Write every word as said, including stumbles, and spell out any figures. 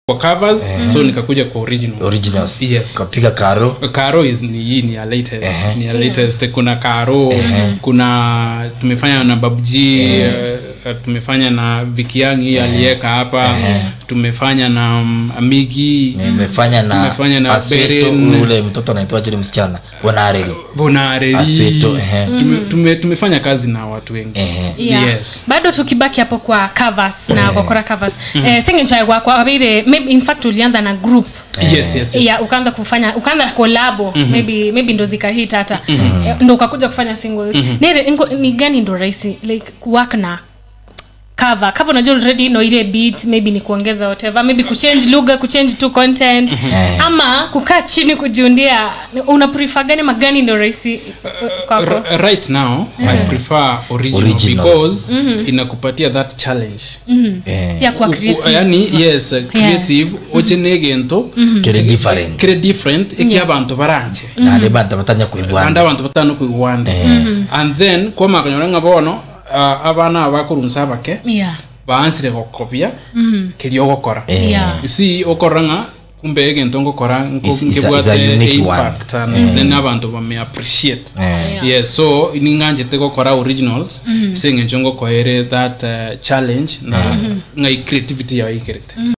kwa covers, uh-huh. so nikakuja kwa original. Originals. Yes. Kapiga Karo. Karo is ni hii ni ya latest. Uh-huh. Ni ya latest. Yeah. Kuna Karo, uh-huh. kuna tumefanya na Babuji, uh-huh. uh, tumefanya na Vikiangi uh-huh. alieka hapa, uh-huh. tumefanya na um, Amigi, tumefanya na tumefanya na Beren, ule mtoto anaitwa Juri msichana, Bonareli. Bonareli. Asweto, uh-huh. tume, tume, tumefanya kazi na watu wengi. Uh-huh. Yeah. Yes. Bado tukibaki hapo kwa covers na kwa kora covers. Uh-huh. Eh, singing chai kwa kwa vile maybe in fact ulianza na group. Yes, yes, yes. Yeah, ukaanza kufanya ukaanza na collab, mm-hmm. maybe maybe ndo zikahit hata. Mm-hmm. Eh, ndo ukakuja kufanya singles. Mm-hmm. Ni, ni gani ndo rahisi like work na cover cover unajua already no ile beat, maybe ni kuongeza whatever, maybe kuchange lugha, kuchange tu content, mm-hmm. ama kukaa chini kujiundia, una prefer gani magani ndo rahisi kwako? Right now, mm-hmm. I prefer original, original. because mm-hmm. inakupatia that challenge. Mm-hmm. Yeah. Ya kwa creative. Yani yes, creative, yeah. Ochenege ento, mm-hmm. kere different. Kere different, eki abantu baranje. Na ne banta batanya kuiwanda. Banda abantu batano kuiwanda. And then kwa makanyoranga bono Uh, abana abakurumsa bake yeah baansire gokopia mhm kiri ogokora. Yeah. You see okoranga kumbe egento ngokora nkibwate impact and mm. then abantu bame appreciate. Yeah. Yes, so ninganje te gokora originals, mm -hmm. singe njongo koere that uh, challenge na mm -hmm. ngai creativity ya ikirete. Mm -hmm.